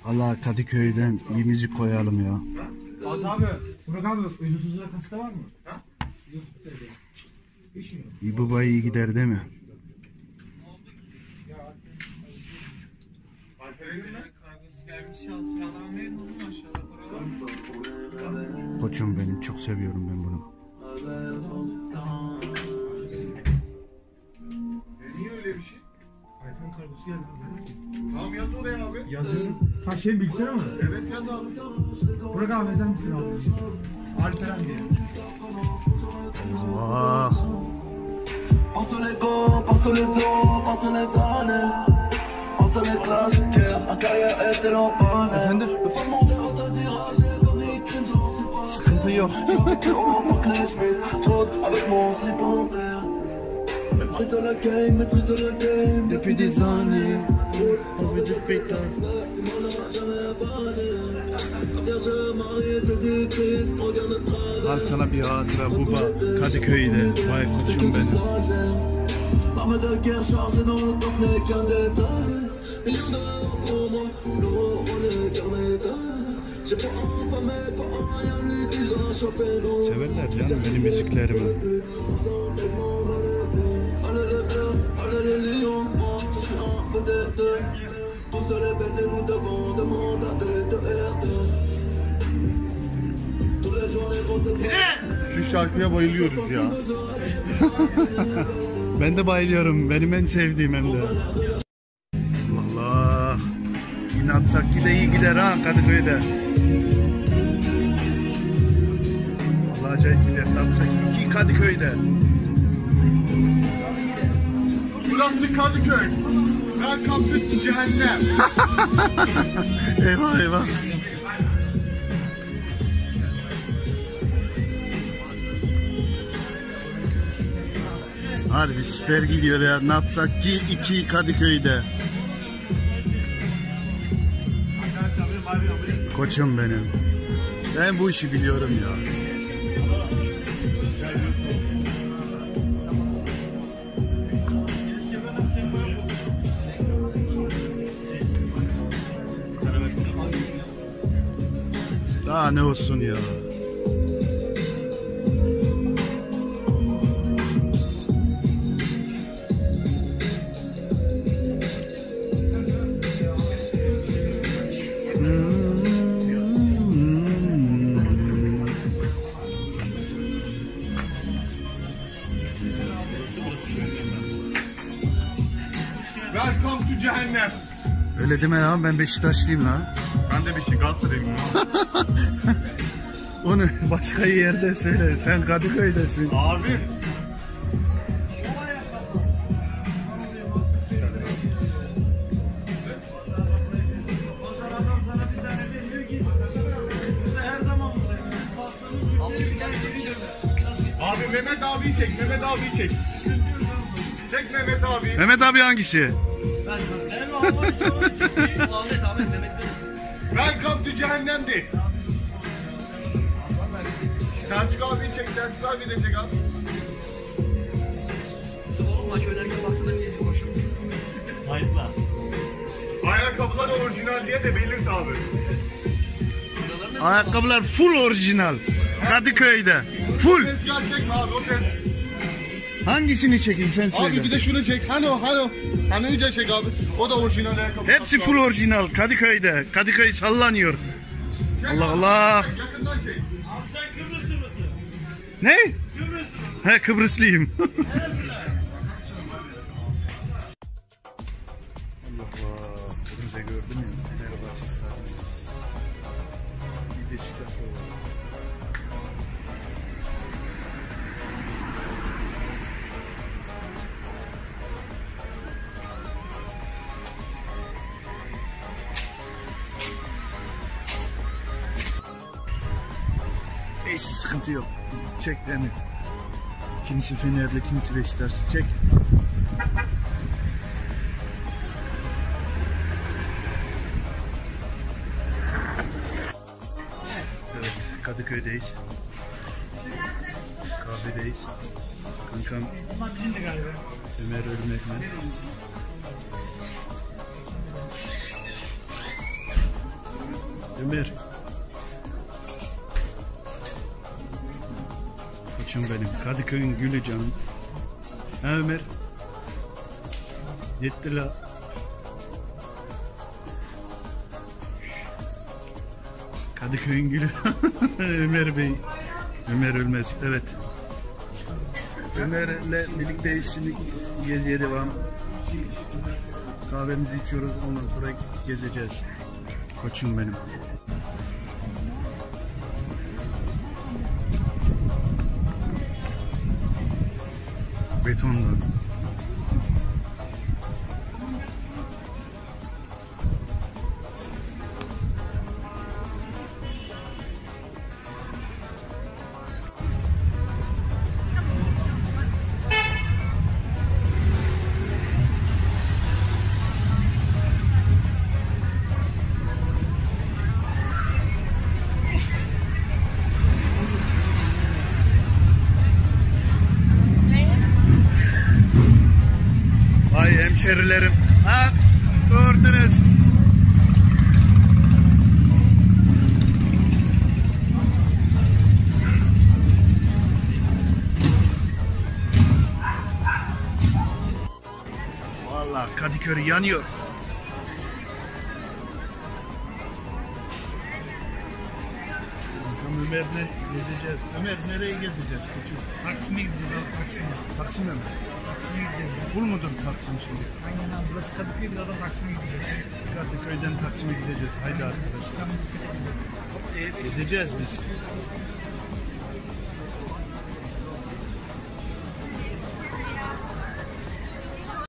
Allah Kadıköy'den bir müzik koyalım ya. Abi, Burak abi, %30'a kasta var mı? Ha? İBB iyi gider değil mi? Koçum benim, çok seviyorum ben bunu. Niye öyle bir şey? iPhone kargosu geldi. Tamam yaz oraya abi. Yazıyorum. Ha şey bilgisayar mı? Evet yaz abi. Burak abi yazar mısın abi? Alperen diye. Allah. Passe les gants, passe les eaux, passe les années. Passe les classiques, un cahier et c'est l'enfant. Efendim? Le fond monter au tas tirage comme Vincenzo. Sıkıntı yok. Avec mon slip en verre. Maîtrise la game. Depuis des années, on veut du pétard. Al sana bir hatıra baba Kadıköy'de. Vay koçum benim. L'arme de guerre chargée dans le coffre n'est qu'un détail. Millions d'euros pour moi, l'euro on est carnet. J'ai pas un, pas mais pas un, rien lui disant choper l'eau. Severler canım benim müziklerimi. Allez les bleus, allez les lions, moi je suis un vedette. Tous les baisers nous devons demander à B2R2. Tous les jours les grosses. Şu şarkıya bayılıyoruz ya. Ben de bayılıyorum. Benim en sevdiğim hem de. Allah. Yine atsak gide iyi gider ha Kadıköy'de. Allah acayip gider. Atsak iki Kadıköy'de. Burası Kadıköy. Welcome to cehennem. Eyvah eyvah. Harbi süper gidiyor ya. Ne yapsak ki iki Kadıköy'de. Koçum benim. Ben bu işi biliyorum ya. Daha ne olsun ya. Welcome to cehennem. Öyle deme ya, ben Beşiktaşlıyım la. Ben de bir şey Galatasaraylıyım. Onu başka yerde söyle, sen Kadıköy'desin. Abi. Abi Mehmet abiyi çek, Mehmet abiyi çek. Çek Mehmet abi. Mehmet abi hangisi? Welcome to cehennemdi. Selçuk abiyi çek, Selçuk abiyi de çek abi. Maç oynarken baksana diye koşuyor. Hayırlı. Ayakkabılar orijinal diye de belirt abi. Ayakkabılar full orijinal. Kadıköy'de. Full. Tezgah çekme abi o tezgah. Hangisini çekeyim sen söyle. Abi bir de şunu çek. Hano. Hano'yu da çek abi. O da orijinal ayakkabı. Hepsi full orijinal Kadıköy'de. Kadıköy sallanıyor. Allah Allah. Yakından çek. Abi sen Kıbrıslı mısın? Ne? Kıbrıslı. He, Kıbrıslıyım. Neresiler? Allah. Bunu da gördüm ya. Fenerbahçe stadyumu. Bir Beşiktaş oldu. Neyse sıkıntı yok. Çek beni. Kimisi Fenerli, kimisi Beşiktaşlı. Çek. Evet, Kadıköy'deyiz. Kahvedeyiz. Kankam Bunlar bizim de galiba. Ömer Ölmez'le. Ömer. Koçum benim. Kadıköy'ün gülü canım. Ha Ömer. Yetti la. Kadıköy'ün gülü. Ömer Bey. Ömer Ölmez. Evet. Ömer'le birlikteyiz. Şimdi geziye devam. Kahvemizi içiyoruz. Ondan sonra gezeceğiz. Koçum benim. Betondan. Ay hemşerilerim. Ha, gördünüz. Vallahi Kadıköy yanıyor. Bakalım Ömer'le gezeceğiz. Ömer nereye gezeceğiz koçum? Taksim'e gideceğiz abi, Taksim'e. Taksim'e mi? Taksim'e gideceğiz. Bul mudur Taksim şimdi? Aynen abi, burası Kadıköy, biraz da Taksim'e gideceğiz. Kadıköy'den Taksim'e gideceğiz. Haydi arkadaşlar. İstanbul'a gideceğiz. Gezeceğiz biz.